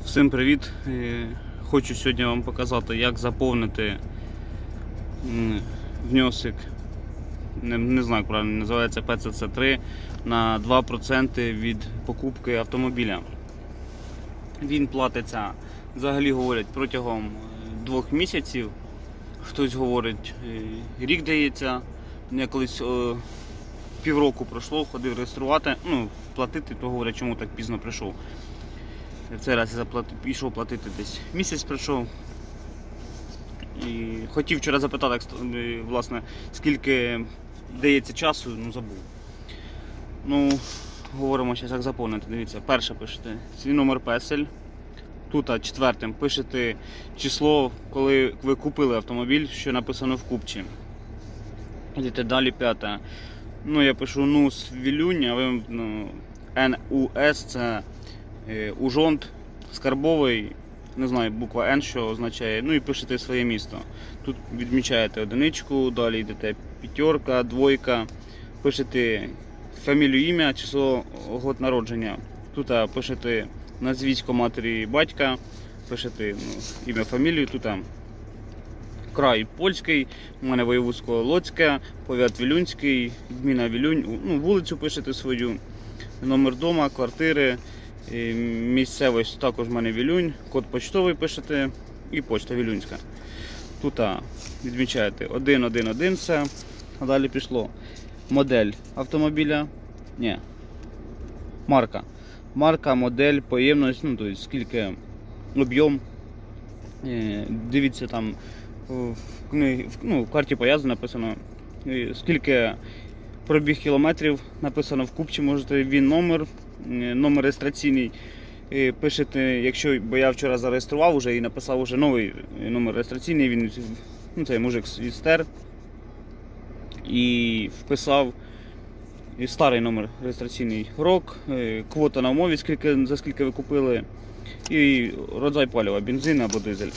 Всім привіт! Хочу сьогодні вам показати, як заповнити внесок, не знаю, як правильно називається, ПЦЦ3 на 2% від покупки автомобіля. Він платиться, взагалі говорять, протягом 2 місяців. Хтось говорить, рік дається. Я колись півроку пройшло, ходив реєструвати, платити, то говорять, чому так пізно прийшов. В цей раз я пішов платити, десь місяць пройшов. І хотів вчора запитати, власне, скільки дається часу, забув. Говоримо зараз, як заповнити. Дивіться, перше пишете свій номер песель. Тут четвертим пишете число, коли ви купили автомобіль, що написано в купчі. Йдете далі, п'яте. Я пишу НУС Вілюнь, а ви НУС це Ужонт, Скарбовий, не знаю, буква Н, що означає, і пишете своє місто. Тут відмічаєте одиничку, далі йдете п'ятерка, двойка, пишете фамілію, ім'я, число, год народження. Тут пишете назвісько матері батька, пишете ім'я, фамілію, тут край польський, у мене воєводство Лоцьке, повят Вілюнський, гміна Вілюнь, вулицю пишете свою, номер дома, квартири, місцевість також в мене Вілюнь, код почтовий пишете і почта Вілюнська. Тут відмічаєте 111 все, а далі пішло модель автомобіля, марка, модель, поємність, тобто скільки об'єм. Дивіться, там в карті поїзду написано, скільки пробіг кілометрів, написано в купчі, можете він номер реєстраційний пишете, бо я вчора зареєстрував вже і написав вже новий номер реєстраційний, він, цей мужик стер, і вписав старий номер реєстраційний, рок, квота на умові, за скільки ви купили, і родзай палива, бензин або дизель.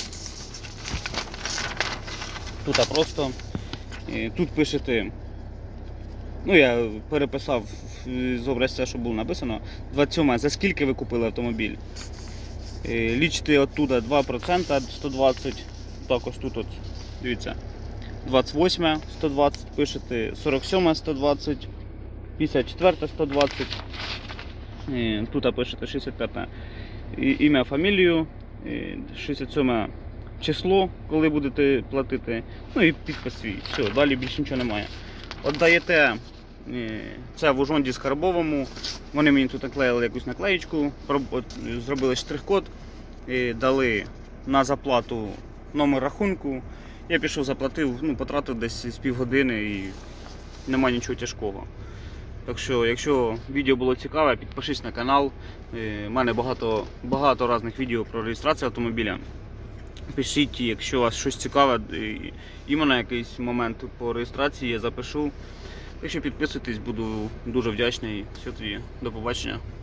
Тут просто, тут пишете, я переписав з образця, що було написано, 27, за скільки ви купили автомобіль. Лічите оттуда 2%, 120, також тут, дивіться, 28, 120 пишете, 47, 120, 54, 120, тут пишете 65, ім'я, фамілію, 67 число, коли будете платити, і підпис свій. Все, далі більше нічого немає. Отдаєте це в Ужонді Скарбовому, вони мені тут наклеїли якусь наклеєчку, зробили штрих-код, дали на заплату номер рахунку. Я пішов, заплатив, потратив десь з півгодини і немає нічого тяжкого. Так що, якщо відео було цікаве, підпишись на канал. У мене багато різних відео про реєстрацію автомобіля. Пишіть, якщо вас щось цікаве, іменно якийсь момент по реєстрації я запишу. Якщо підписуєтесь, буду дуже вдячний. Все тоді, до побачення.